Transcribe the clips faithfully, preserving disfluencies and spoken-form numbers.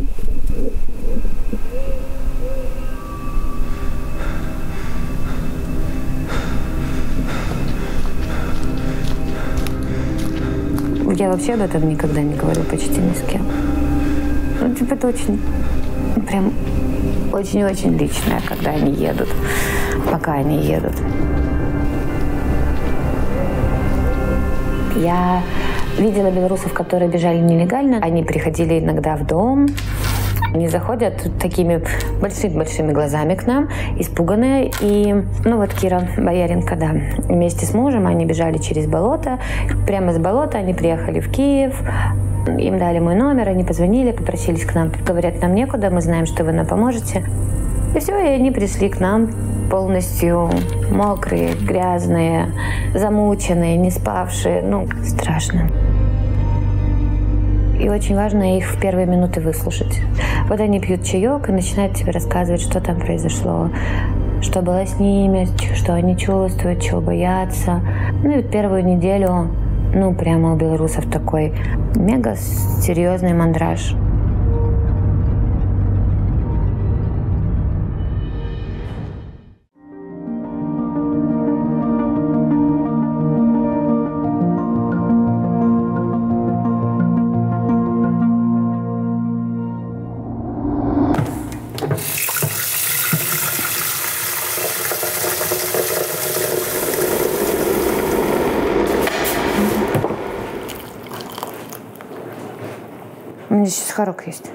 Я вообще об этом никогда не говорю почти ни с кем. Ну, типа, это очень, прям, очень-очень личное, когда они едут, пока они едут. Я видела белорусов, которые бежали нелегально. Они приходили иногда в дом. Они заходят такими большими-большими глазами к нам, испуганные. И, ну вот Кира Бояренко, да, вместе с мужем они бежали через болото. Прямо с болота они приехали в Киев. Им дали мой номер, они позвонили, попросились к нам. Говорят, нам некуда, мы знаем, что вы нам поможете. И все, и они пришли к нам полностью мокрые, грязные, замученные, не спавшие. Ну, страшно. И очень важно их в первые минуты выслушать. Вот они пьют чаек и начинают тебе рассказывать, что там произошло, что было с ними, что они чувствуют, чего боятся. Ну и вот первую неделю, ну прямо у белорусов такой мега серьезный мандраж. У меня здесь сахарок есть.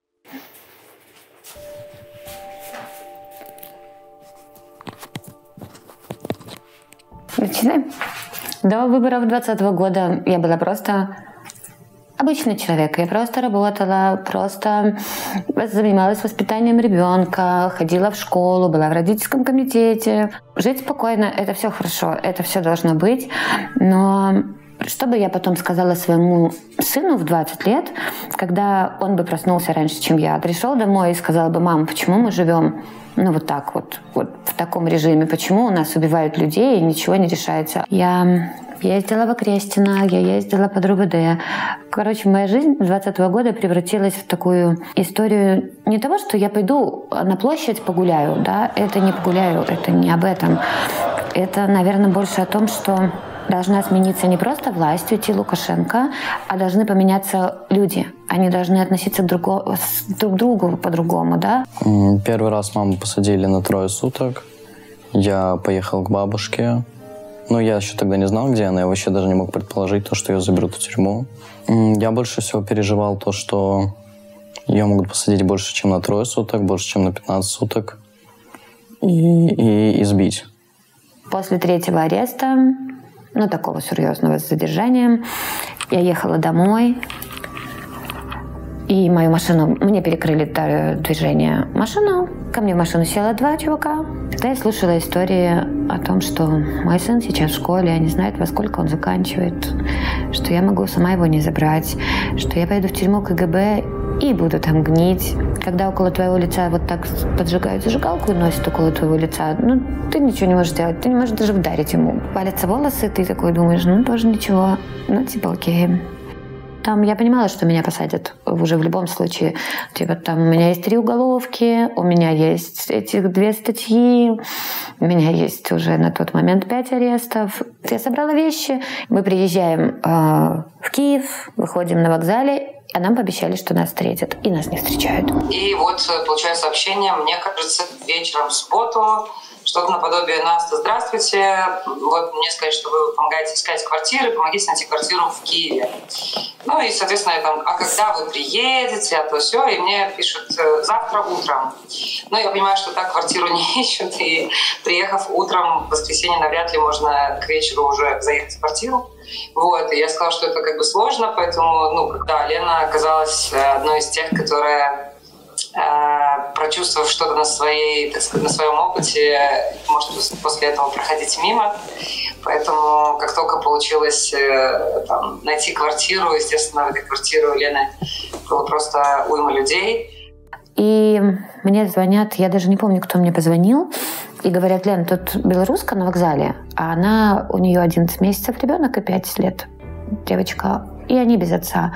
Начинаем? До выборов двадцатого года я была просто обычный человек. Я просто работала, просто занималась воспитанием ребенка, ходила в школу, была в родительском комитете. Жить спокойно — это все хорошо, это все должно быть. Но что бы я потом сказала своему сыну в двадцать лет, когда он бы проснулся раньше, чем я, пришел домой и сказал бы: мам, почему мы живем ну вот так вот, вот в таком режиме, почему у нас убивают людей и ничего не решается? Я ездила в Окрестино, я ездила под РУВД. Короче, моя жизнь двадцатого года превратилась в такую историю не того, что я пойду на площадь погуляю, да, это не погуляю, это не об этом. Это, наверное, больше о том, что должна смениться не просто власть, уйти Лукашенко, а должны поменяться люди. Они должны относиться друг, друг к другу по-другому, да? Первый раз маму посадили на трое суток. Я поехал к бабушке. Но я еще тогда не знал, где она. Я вообще даже не мог предположить то, что ее заберут в тюрьму. Я больше всего переживал то, что ее могут посадить больше, чем на трое суток, больше, чем на пятнадцать суток. И, и избить. После третьего ареста, ну, такого серьезного задержания, я ехала домой, и мою машину, мне перекрыли движение машину, ко мне в машину села два чувака. Тогда я слушала истории о том, что мой сын сейчас в школе, они знают, во сколько он заканчивает, что я могу сама его не забрать, что я поеду в тюрьму КГБ и буду там гнить. Когда около твоего лица вот так поджигают зажигалку и носят около твоего лица, ну, ты ничего не можешь сделать, ты не можешь даже вдарить ему. Палятся волосы, ты такой думаешь, ну, тоже ничего, ну, типа, окей. Там я понимала, что меня посадят уже в любом случае. Типа там у меня есть три уголовки, у меня есть этих две статьи, у меня есть уже на тот момент пять арестов. Я собрала вещи, мы приезжаем э, в Киев, выходим на вокзале, а нам пообещали, что нас встретят, и нас не встречают. И вот получаю сообщение, мне кажется, вечером в субботу, что-то наподобие «Наста, здравствуйте, вот мне сказали, что вы помогаете искать квартиры, помогите найти квартиру в Киеве». Ну и, соответственно, я там, а когда вы приедете, а то все, и мне пишут «завтра утром». Ну, я понимаю, что так квартиру не ищут, и приехав утром в воскресенье, навряд ли можно к вечеру уже заехать в квартиру. Вот, и я сказала, что это как бы сложно, поэтому, ну, когда Лена оказалась одной из тех, которая, э, прочувствовав что-то на своей, так сказать, на своем опыте, может после этого проходить мимо. Поэтому, как только получилось э, там, найти квартиру, естественно, в этой квартире у Лены было просто уйма людей. И мне звонят, я даже не помню, кто мне позвонил, и говорят: Лен, тут белоруска на вокзале, а она, у нее одиннадцать месяцев ребенок и пять лет девочка, и они без отца.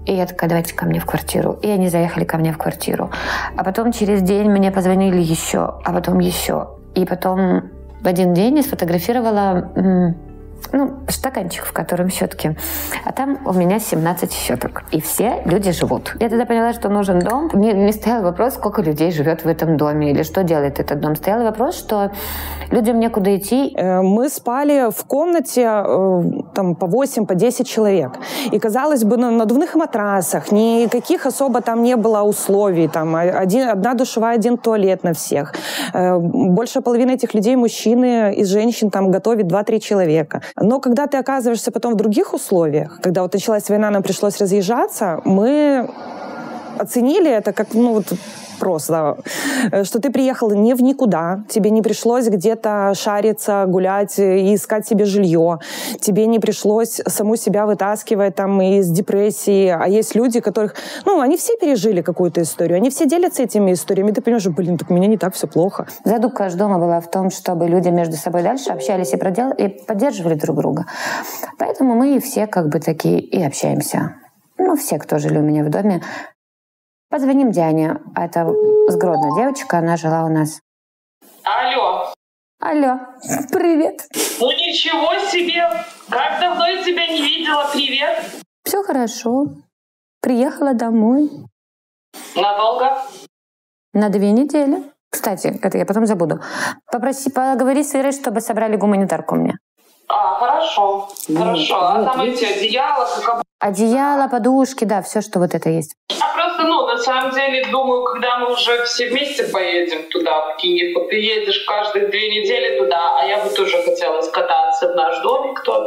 И я такая, давайте ко мне в квартиру. И они заехали ко мне в квартиру. А потом через день мне позвонили еще, а потом еще. И потом в один день я сфотографировала ну, стаканчик, в котором щетки. А там у меня семнадцать щеток. И все люди живут. Я тогда поняла, что нужен дом. Мне не стоял вопрос, сколько людей живет в этом доме или что делает этот дом. Стоял вопрос, что людям некуда идти. Мы спали в комнате там, по восемь, по десять человек. И, казалось бы, на надувных матрасах, никаких особо там не было условий. Там один, одна душевая, один туалет на всех. Больше половины этих людей, мужчины и женщин, там готовит два-три человека. Но когда ты оказываешься потом в других условиях, когда вот началась война, нам пришлось разъезжаться, мы оценили это как, ну, вот просто, что ты приехал не в никуда, тебе не пришлось где-то шариться, гулять и искать себе жилье, тебе не пришлось саму себя вытаскивать там из депрессии, а есть люди, которых, ну, они все пережили какую-то историю, они все делятся этими историями, и ты понимаешь, блин, так у меня не так все плохо. Задумка аж дома была в том, чтобы люди между собой дальше общались и, продел... и поддерживали друг друга. Поэтому мы все как бы такие и общаемся. Ну, все, кто жили у меня в доме. Позвоним Диане. Это с Гродно девочка, она жила у нас. Алло. Алло, привет. Ну ничего себе! Как давно я тебя не видела, привет. Все хорошо. Приехала домой. Надолго? На две недели. Кстати, это я потом забуду. Попроси, поговори с Ирой, чтобы собрали гуманитарку мне. А, хорошо. Хорошо. А там эти одеяла, как... Одеяло, подушки, да, все, что вот это есть. Я просто, ну, на самом деле, думаю, когда мы уже все вместе поедем туда, в Киев, вот ты едешь каждые две недели туда, а я бы тоже хотела скататься в наш домик тот,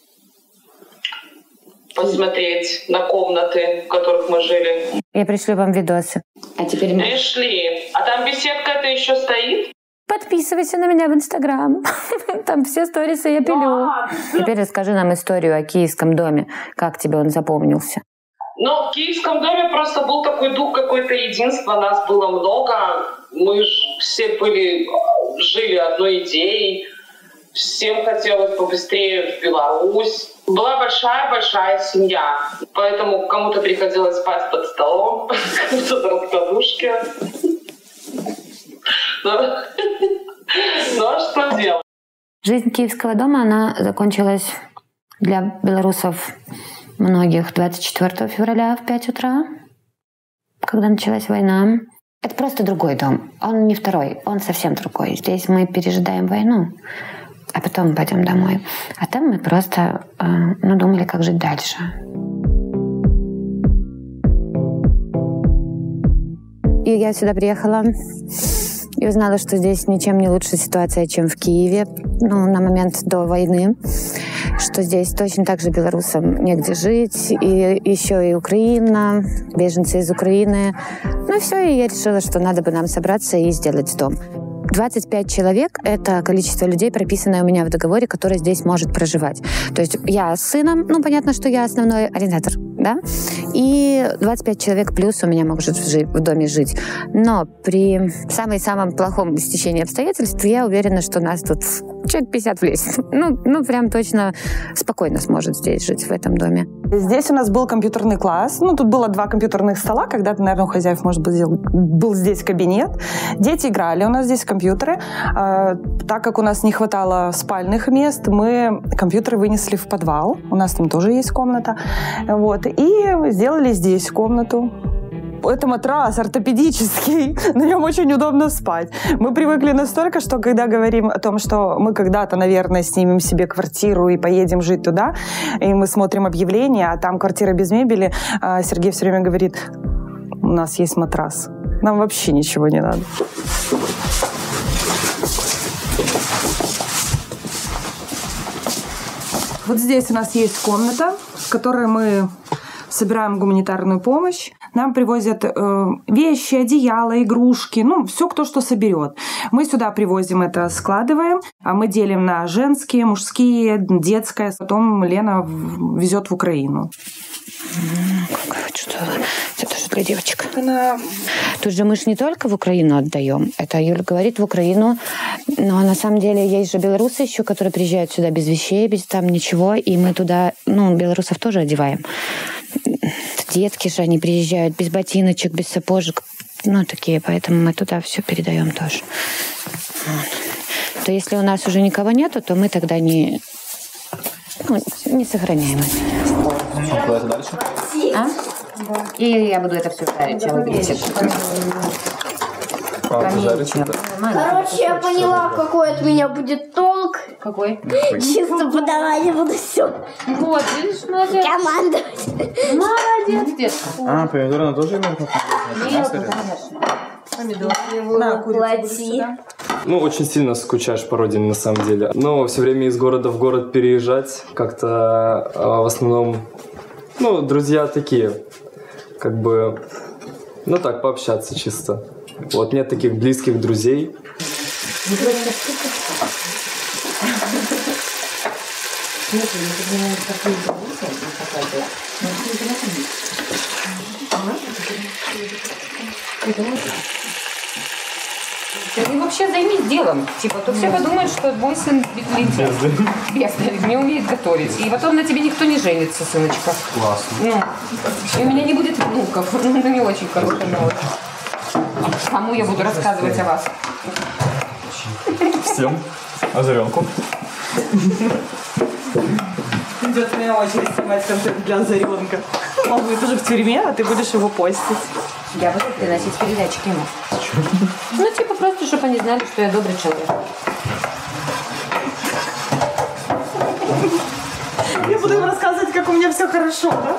посмотреть на комнаты, в которых мы жили. Я пришлю вам видосы. А теперь... Пришли. А там беседка-то еще стоит? Подписывайся на меня в Инстаграм. Там все сторисы я пилю. Теперь расскажи нам историю о киевском доме. Как тебе он запомнился? Ну, в киевском доме просто был такой дух какое-то единства. Нас было много. Мы все были, жили одной идеей. Всем хотелось побыстрее в Беларусь. Была большая-большая семья. Поэтому кому-то приходилось спать под столом, кому-то на раскладушке. Ну, а что делать? Жизнь киевского дома, она закончилась для белорусов многих двадцать четвёртого февраля в пять утра, когда началась война. Это просто другой дом. Он не второй, он совсем другой. Здесь мы пережидаем войну, а потом пойдем домой. А там мы просто э, ну, думали, как жить дальше. И я сюда приехала и узнала, что здесь ничем не лучше ситуация, чем в Киеве, ну, на момент до войны, что здесь точно так же белорусам негде жить, и еще и Украина, беженцы из Украины. Ну и все, и я решила, что надо бы нам собраться и сделать дом. двадцать пять человек — это количество людей, прописанное у меня в договоре, которое здесь может проживать. То есть я с сыном, ну, понятно, что я основной арендатор, да, и двадцать пять человек плюс у меня может в доме жить. Но при самом-самом плохом стечении обстоятельств я уверена, что нас тут человек пятьдесят влезет. Ну, ну, прям точно спокойно сможет здесь жить, в этом доме. Здесь у нас был компьютерный класс. Ну, тут было два компьютерных стола. Когда-то, наверное, у хозяев, может быть, был здесь кабинет. Дети играли у нас здесь в компьютеры. А, так как у нас не хватало спальных мест, мы компьютеры вынесли в подвал. У нас там тоже есть комната. Вот. И сделали здесь комнату. Это матрас ортопедический, на нем очень удобно спать. Мы привыкли настолько, что когда говорим о том, что мы когда-то, наверное, снимем себе квартиру и поедем жить туда, и мы смотрим объявление, а там квартира без мебели, Сергей все время говорит: у нас есть матрас, нам вообще ничего не надо. Вот здесь у нас есть комната, в которой мы собираем гуманитарную помощь. Нам привозят э, вещи, одеяла, игрушки, ну, все, кто что соберет. Мы сюда привозим это, складываем, а мы делим на женские, мужские, детское. Потом Лена везет в Украину. Что это же для девочек. Она... Тут же мы же не только в Украину отдаем. Это Юля говорит в Украину, но на самом деле есть же белорусы еще, которые приезжают сюда без вещей, без там ничего, и мы туда, ну, белорусов тоже одеваем. детки же, они приезжают без ботиночек, без сапожек. Ну, такие, поэтому мы туда все передаем тоже. Вот. То если у нас уже никого нету, то мы тогда не, ну, не сохраняем это. А куда-то дальше? А? И я буду это все жарить. Я уберите. Короче, я поняла, какой от меня будет толк. Какой? Чисто подавать я буду все. Вот, видишь, молодец. Командовать. Молодец, детка. А, помидоры она тоже имеет? Нет, конечно. Помидоры. Плати. Ну, очень сильно скучаешь по родине, на самом деле. Но все время из города в город переезжать как-то э, в основном... Ну, друзья такие, как бы... Ну, так, пообщаться чисто. Вот, нет таких близких друзей. Ты вообще займись делом. Типа, то все подумают, что мой сын бедный, не умеет готовить. И потом на тебе никто не женится, сыночка. Классно. Ну, и у меня не будет внуков. Ну, это не очень хорошая новость. Кому я буду рассказывать о вас? Всем. Озаренку. Идет моя очередь снимать контент для Озаренка. Он будет уже в тюрьме, а ты будешь его постить. Я буду приносить передачки ему. Ну, типа, просто, чтобы они знали, что я добрый человек. Я буду им рассказывать, как у меня все хорошо, да?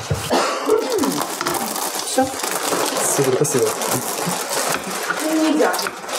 Все. Супер, спасибо. Не я.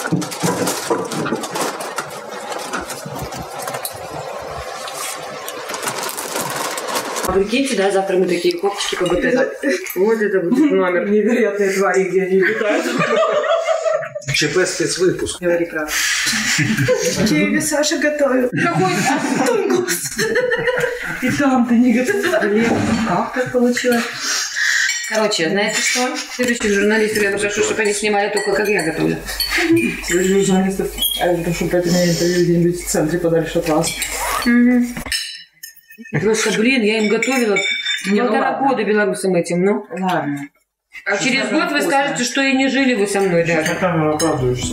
А прикиньте, да, завтра мы такие копчики, как будто это... Вот это будет номер. Невероятные твари, где они летают. ЧП спецвыпуск. Говори правду. Тебе Саша готовит. Какой тунгус. И там ты не готовила. Как так получилось? Короче, знаете что? Следующих журналистов я попрошу, чтобы они снимали только, как я готовлю. Следующих журналистов, а я прошу пойти на интервью где-нибудь в центре подальше от вас. Просто, блин, я им готовила полтора года белорусам этим, ну. Ладно. А через год вы скажете, что и не жили вы со мной даже. На камеру оправдываешься.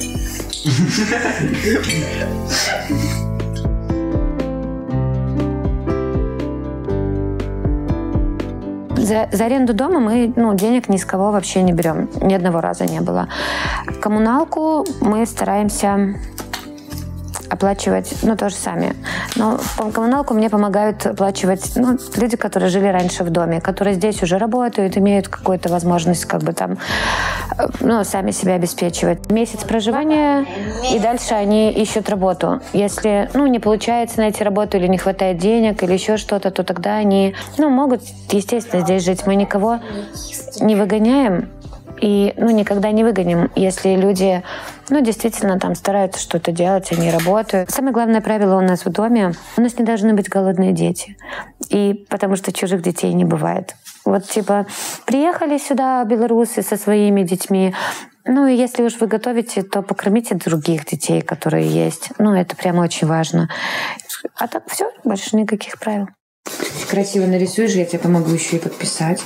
За, за аренду дома мы, ну, денег ни с кого вообще не берем. Ни одного раза не было. Коммуналку мы стараемся оплачивать, ну, тоже сами. Но коммуналку мне помогают оплачивать, ну, люди, которые жили раньше в доме, которые здесь уже работают, имеют какую-то возможность как бы там, ну, сами себя обеспечивать. Месяц проживания, и дальше они ищут работу. Если, ну, не получается найти работу или не хватает денег, или еще что-то, то тогда они, ну, могут, естественно, здесь жить. Мы никого не выгоняем. И, ну, никогда не выгоним, если люди, ну, действительно там стараются что-то делать, они работают. Самое главное правило у нас в доме — у нас не должны быть голодные дети. И потому что чужих детей не бывает. Вот, типа, приехали сюда белорусы со своими детьми, ну, и если уж вы готовите, то покормите других детей, которые есть. Ну, это прямо очень важно. А так все, больше никаких правил. Красиво нарисуешь, я тебе помогу еще и подписать.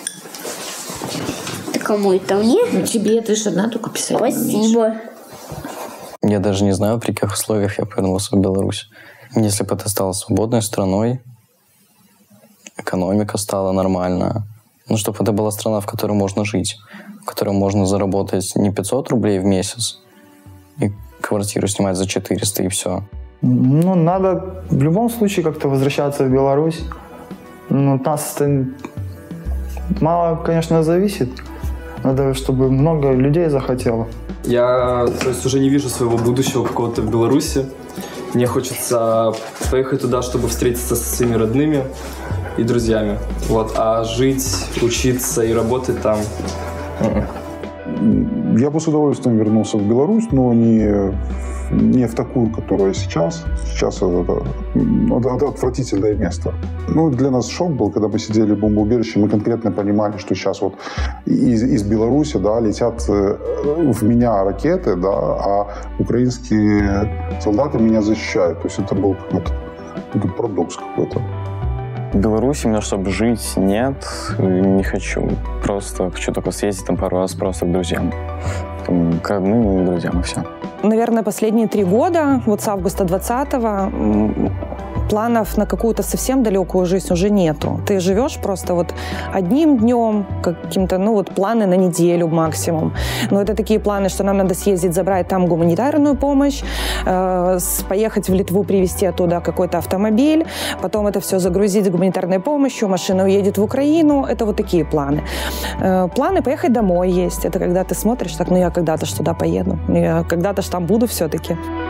Кому это мне? Ну, тебе, ты же одна только писать. Спасибо. Я даже не знаю, при каких условиях я повернулся в Беларусь. Если бы это стало свободной страной, экономика стала нормальная, ну, чтобы это была страна, в которой можно жить, в которой можно заработать не пятьсот рублей в месяц и квартиру снимать за четыреста, и все. Ну, надо в любом случае как-то возвращаться в Беларусь. Ну, от нас это мало, конечно, зависит. Надо, чтобы много людей захотело. Я, то есть, уже не вижу своего будущего какого-то в Беларуси. Мне хочется поехать туда, чтобы встретиться со своими родными и друзьями. Вот. А жить, учиться и работать там... Я бы с удовольствием вернулся в Беларусь, но не, не в такую, которая сейчас. Сейчас это, это, это отвратительное место. Ну, для нас шок был, когда мы сидели в бомбоубежище, мы конкретно понимали, что сейчас вот из, из Беларуси, да, летят в меня ракеты, да, а украинские солдаты меня защищают. То есть это был какой-то, какой-то парадокс какой-то. В Беларуси именно чтобы жить, нет, не хочу. Просто хочу только съездить там пару раз просто к друзьям. Там, к родным и друзьям, и все. Наверное, последние три года, вот с августа двадцатого, планов на какую-то совсем далекую жизнь уже нету. Ты живешь просто вот одним днем, каким-то, ну вот планы на неделю максимум. Но это такие планы, что нам надо съездить, забрать там гуманитарную помощь, э, поехать в Литву, привезти оттуда какой-то автомобиль, потом это все загрузить гуманитарной помощью, машина уедет в Украину. Это вот такие планы. Э, планы поехать домой есть. Это когда ты смотришь, так, ну я когда-то ж туда поеду, я когда-то ж там буду все-таки.